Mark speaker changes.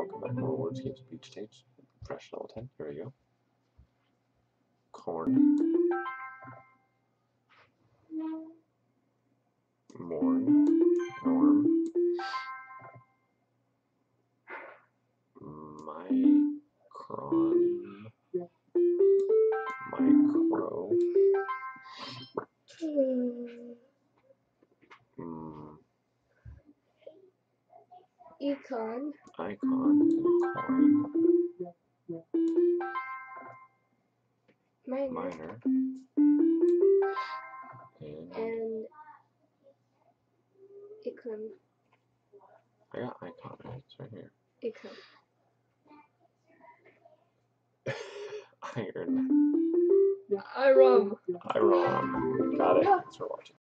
Speaker 1: Welcome back to more Wordscape speech tapes. Fresh level 10. Here we go. Corn. Morn. Norm. Micron. Micro.
Speaker 2: Econ.
Speaker 1: Icon and coin.
Speaker 2: Minor. And econ.
Speaker 1: I got icon, right? It's right here.
Speaker 2: Econ.
Speaker 1: Iron.
Speaker 2: Iron.
Speaker 1: Iron. Got it. Thanks for watching.